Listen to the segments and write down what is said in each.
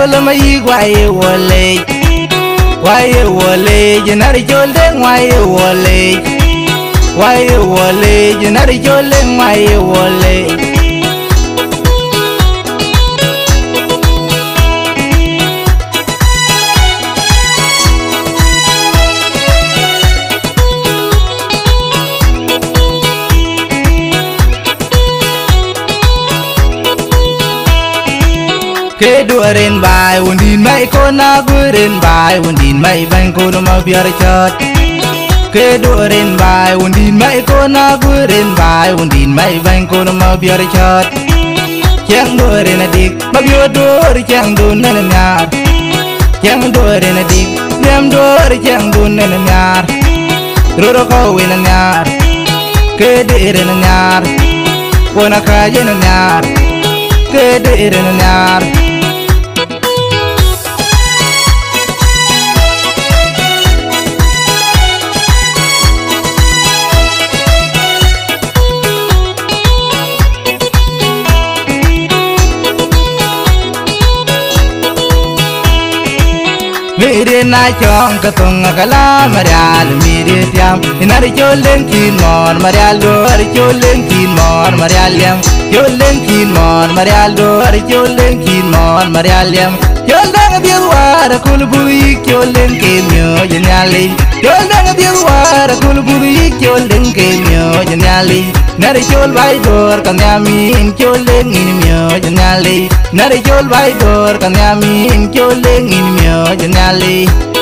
chol mai waye wole jenari chol den waye wole jenari chol den waye wole ke duarin bai undin mai kona gurin bai undin mai bang kono ma biar chat ke duarin bai undin mai kona gurin bai undin mai bang kono ma biar chat chang duarin adik ma biar dur chang dun nan nyar chang duarin adik nyam dur chang dun nan nyar roro ko win nyar ke dirin nyar kona kaje nyar ke dirin nyar Mire na chong katung kala marial mire tiam inari cholen kin mon marial do ari cholen kin mon marial yam cholen kin mon marial do ari cholen kin mon marial yam cholen biwar kulbui cholen kemyo jenyali cholen biwar kulbui cholen kemyo jenyali nari chol bai dor kanyamin cholen inmyo jenyali nari chol bai dor kanyamin cholen inmyo jenyali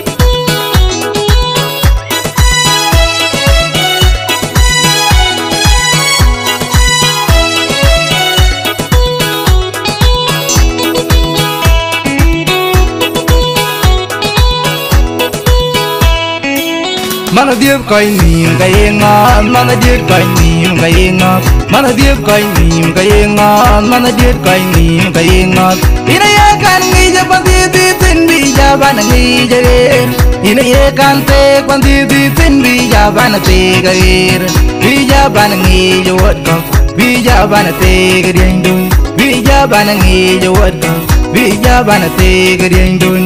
Mana diep koi nim kaya ngon, mana diep koi nim kaya ngon, mana diep koi nim kaya ngon, mana diep koi nim kaya ngon. Ina ye kan ngi je panti ti tin bi jaban ngi je, ina ye kan te panti ti tin bi jaban te gair, bi jaban ngi je wat ko, bi jaban te gadiang dun, bi jaban ngi je wat ko, bi jaban te gadiang dun.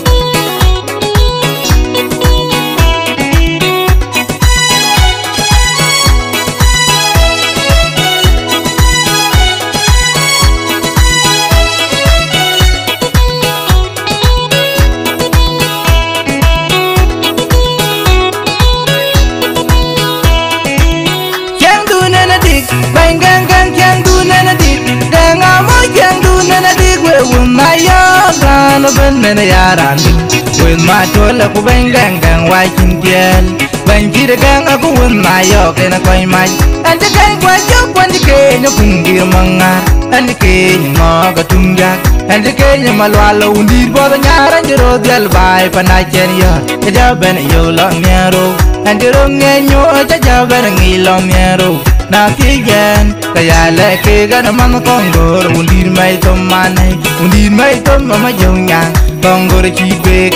No ben men yaran with my tola ku ben gang gang wai kin tiel ben ji de gang aku with my yo ke na koi mai an de gang kwa jo kwan de ke no pungir manga an de ke mo ga tunga an de ke ma lo undi bo da nyaran de ro del bai pa na chen yo ke ja ben yo lo nyaro an de ro nge nyo ja ja ben ngi lo nyaro na kigen kaya le ke ga na man kongor undir mai to manai undir mai to mama jonya kongor chi bek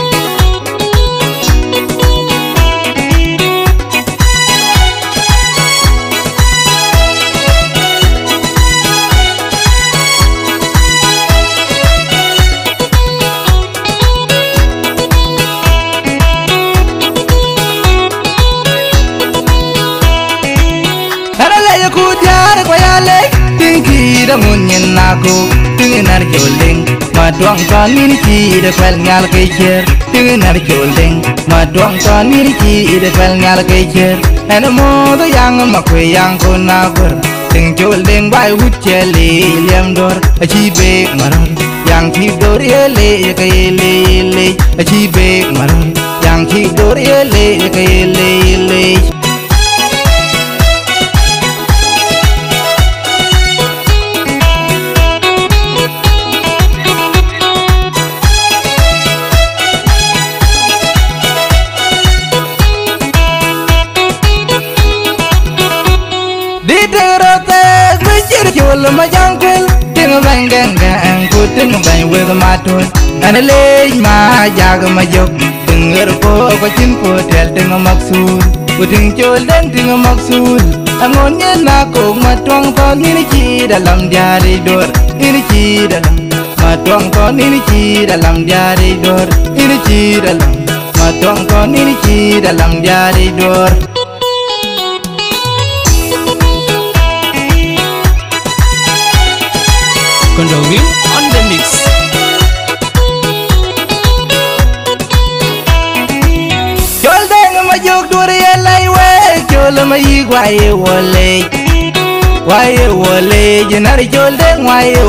da munyin nako tinginar joling maduang tanir ki de fel ngal kejer tinginar joling maduang tanir ki de fel ngal kejer en modo yang makwe yang konagur ting joling bai hucheli liam dor achi be maron yang thi dor ele ke ele achi be maron yang thi dor ele ke ele ma jang kwel ting bang gang gang ku ting bang with my toy and le ma jag ma jok ting ko ko chin ko tel ting maksul ku ting chol den ting maksul angon ye na ko ma twang ko ni chi da lam jari dor ni chi da lam ma twang ko con ini chi dalam jari dor ini chi dalam matong kon ini chi dalam jari dor Kondowin on the mix. Chol deng ma jog duri elai we chol ma yi wae wole jenari chol deng wae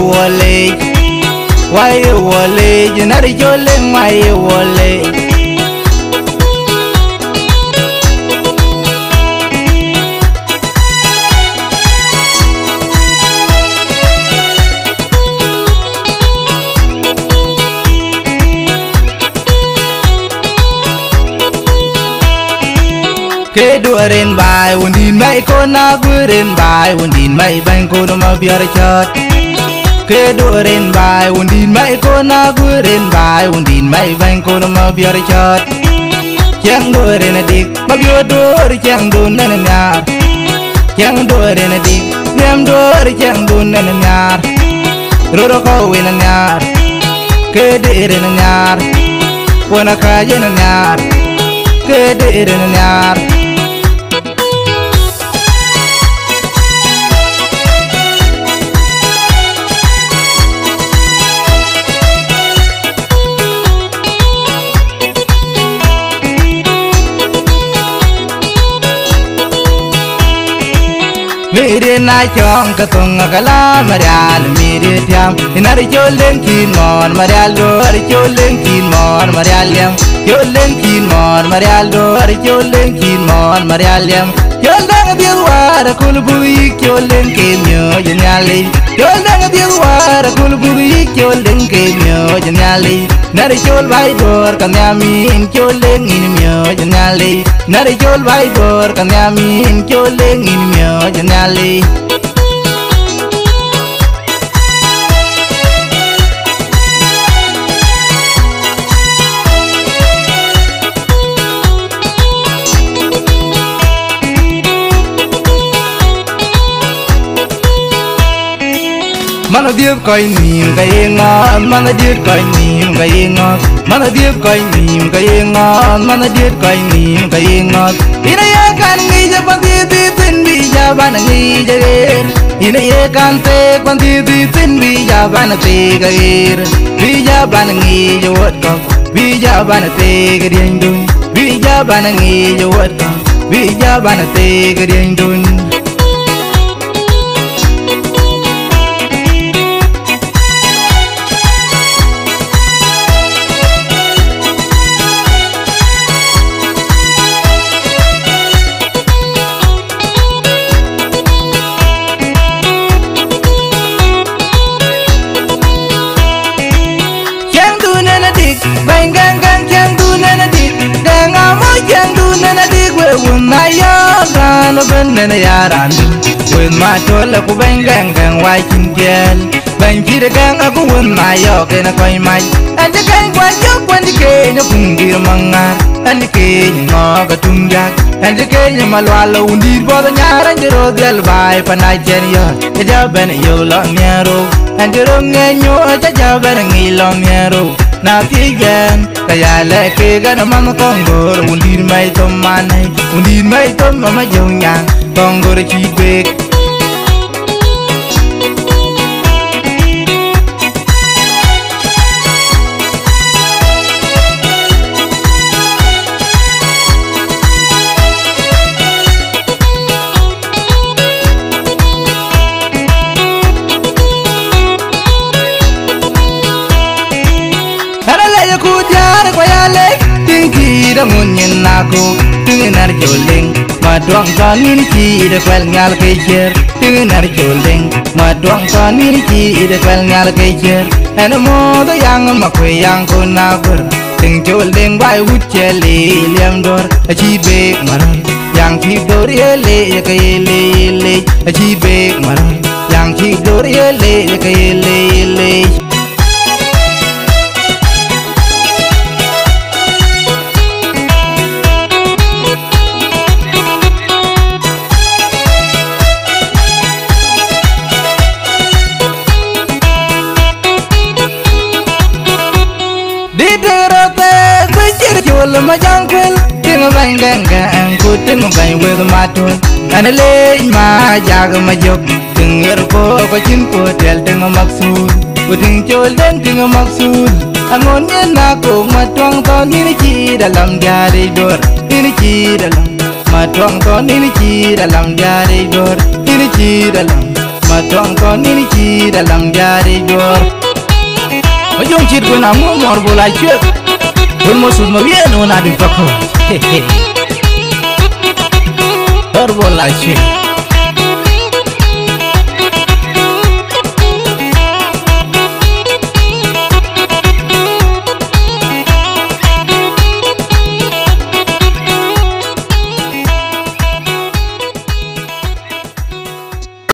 wole jenari chol deng wae wole ke duarin bai undin mai ko na gurin bai undin mai bang ko no ma biar chat ke duarin bai undin mai ko na gurin bai undin mai bang ko no ma biar chat chang duarin dik ma bio dur chang dun na nyar chang duarin dik nyam dur chang dun na nyar ro ro ko win nyar ke dirin nyar wana ka yen nyar ke dirin nyar Mire na chong ka tung kala marial mire tiam inari cholen kin mon marial do ari cholen kin mon marial yam cholen kin mon marial do ari cholen kin mon marial yam cholen biwar kulbui cholen kemyo janyali cholen biwar kulbui cholen kemyo janyali nari chol bai dor kanyamin cholen inmyo janyali nari chol bai dor kanyamin cholen inmyo janyali mana diep koi nim kai ngon mana diep koi nim kai ngon mana diep koi nim kai ngon mana diep koi nim kai ngon ina ya kan ngi ja pati ti tin bi ja ban ngi ja ger ina ya kan te pati ti tin bi ja ban te ger bi ja ban ngi ja wat ko bi ja ban te ger dun bi ja ban ngi ja wat ko bi ja ban te ger dun Nena yaran with my tola ku bengang gang wai kintiel bang kira gang aku with my yok na koi mai ande gang kwa yok kwandi ke na punggir manga ande ke ngo ka tungjak ande ke malwala undi bodo nyaran jero del bai panai jen yo ja ben yo lo miero ande ro ngenyo ja ben ngi lo miero na tigen kaya leke gana man kongor undi mai to manai undi mai to mama jonyang kongor chibek da munyin nako tinginar joling maduang kanin ki de kwel ngal kejer tinginar joling maduang kanin ki de kwel ngal kejer eno modo yang makwe yang kunagur ting joling bai wucheli liam dor achi be maral yang ki dor yele yakele le achi be maral yang ki dor yele yakele le mà giang quên tiếng bang gang gang cô tiếng bang với mà thôi anh lên mà già mà dọc tiếng ngựa phố có chín cô tel tiếng mặc suit cô tiếng trôi đến tiếng mặc suit anh muốn nhớ na cô mà toang to ni chi dalam jari dor ni chi dalam mà toang to ni chi dalam jari dor ni chi dalam mà toang to ni chi dalam jari dor mà dùng chít cô nào mua mor bolai chuyện cô mua sụt mà biết nó là được không? Bolai chuyện